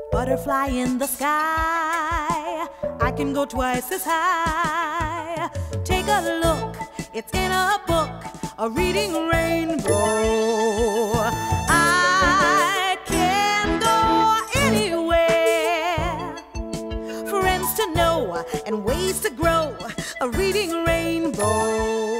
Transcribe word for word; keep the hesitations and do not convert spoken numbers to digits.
Butterfly in the sky, I can go twice as high. Take a look, it's in a book, a reading rainbow. I can go anywhere, friends to know and ways to grow, a reading rainbow.